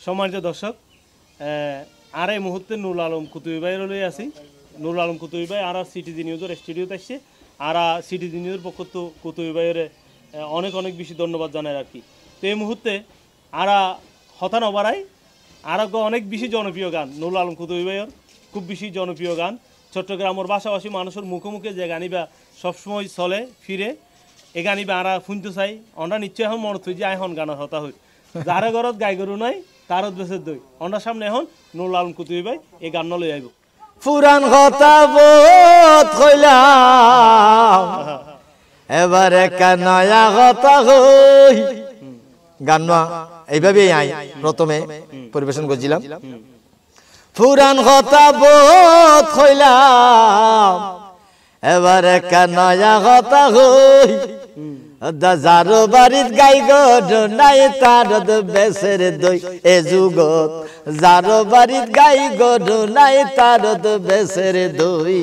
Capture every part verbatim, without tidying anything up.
সম্মানিত দর্শক, আর এই মুহূর্তে নুরুল আলম কুতুবী ভাইয়ের লই আছি। নুরুল আলম কুতুবী ভাই আর সিটিজি নিউজের স্টুডিওতে আসছে। আর সিটিজি নিউজের পক্ষ তো কুতুবী ভাইয়ের অনেক অনেক বেশি ধন্যবাদ জানাই আর কি। তো এই মুহূর্তে আর হতা নবারাই আর অনেক বেশি জনপ্রিয় গান নুরুল আলম কুতুবী ভাইয়ের, খুব বেশি জনপ্রিয় গান। চট্টগ্রামের ভাষাভাষী মানুষের মুখে মুখে যে গানিবা সবসময় চলে ফিরে, এ গানিবা আরা শুনতে চাই। আমরা নিশ্চয় এখন মনে হই যে এখন গানের হতা হই, যার ঘরত গাই গরু নাই তারত বেসের দই। আমরা সামনে এখন নুরুল আলম কুতুবী ভাই এই গান লই আইব। পুরান কথা বোধ কইলাম এবার একটা নয়া কথা হই। গান এইভাবে আই প্রথমে পরিবেশন করছিলাম। পুরান কথা বোধ কইলাম এবার একটা নয়া কথা হই। যারো বাড়িত গাই গরু নাই তারত বেসের দই এ যুগত, যারো বাড়িত গাই গরু নাই তারত বেসের দই।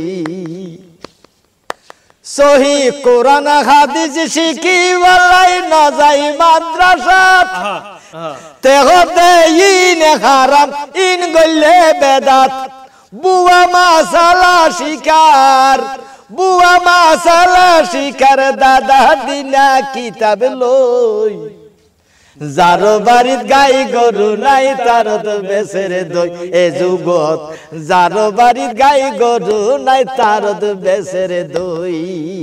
সহি কোরআন হাদিস শিখি বলাই না যাই মাদ্রাসাত, তেহতে ইন হারাম ইন গইলে বেদাত। বুয়া মাসালা শিকার বুয়া মাসালা শিকার দাদা দিনা কিতাব লই। যারো বাড়িত গাই গরু নাই তারত বেসের দই এ যুগত, যারো বাড়িত গাই গরু নাই তারত বেসের দই।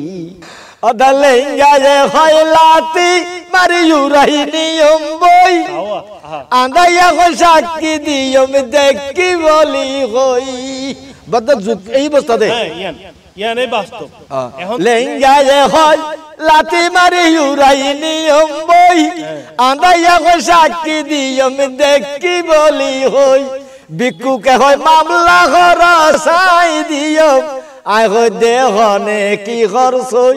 অদালেঙ্গায়ে হয়লাতি মারি উড়াই নিয়ম বই, আন্দাইয়া কই সাক্ষী দিয়ম দেখি বলি হই। বদল যুগ এই অবস্থাতে ইয়ানে বাস্তব এখন লেঙ্গায়ে হয় লাতি মারি উড়াই নিয়ম বই, আন্দাইয়া কই সাক্ষী দিয়ম দেখি বলি হই। ভিক্ষুকে হয় মামলা করা সাই দিয়ম আয় হই দেহনে কি খরচ হই।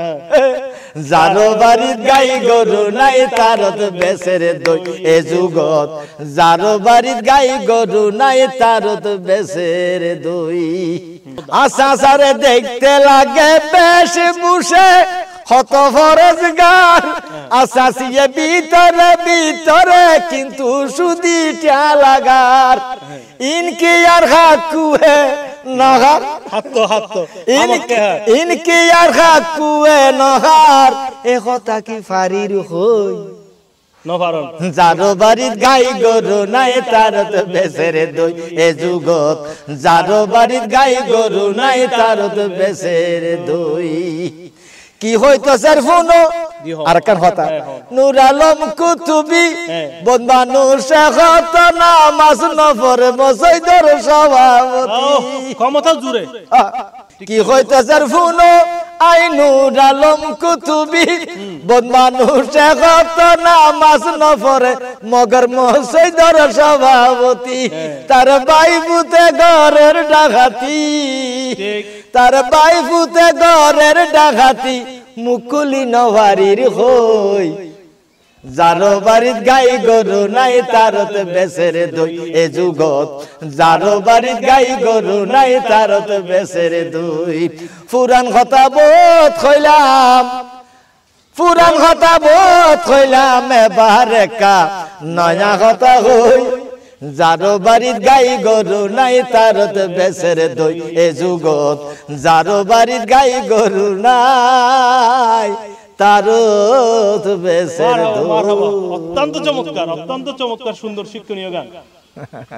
যারো বাড়িত গাই গরু নাই তারত বেসের দই এ যুগত, যারো বাড়িত গাই গরু নাই তারত বেসের দই। আশা সারে দেখতে লাগে বেশ বুসে হত ফরজগার, আশাসিয়ে ভিতরে ভিতরে কিন্তু সুদি লাগার। ইনকি আর হাকুয়ে নহার হাতো হাতো ইনকি আর হাকুয়ে নহার, এ কথা কি ফারির হই। যারো বাড়িত গাই গরু নাই তারত বেসের দই এ যুগত, যারো বাড়িত গাই গরু নাই তারত বেসের দই। কি হইতো স্যার ফোনো আর কার কথা নুর আলম কুতুবী বদমানু শেখত নামাজ নফরে মসজিদের সভাপতি ক্ষমতা জুড়ে। কি হইতো স্যার ফোনো আই নুর আলম কুতুবী বদমানু শেখত নামাজ নফরে মগর মসজিদের সভাপতি। তার বাই পুতে ঘরের ডাকাতি, তার বাই পুতে ঘরের ডাকাতি মুকুলি নভারির হই। যারো বাড়িত গাই গরু নাই তারত বেসের দই এ যুগত, যারো বাড়িত গাই গরু নাই তারত বেসের দই। পুরান কথা বোধ কইলাম পুরান কথা বোধ কইলাম এবার একা নয়া কথা হই। যারো বাড়িত গাই গরু নাই তারত বেসের দই এ যুগত, যারো বাড়িত গাই গরু নাই তারত বেসের দই। অত্যন্ত চমৎকার, অত্যন্ত চমৎকার, সুন্দর শিক্ষণীয় গান।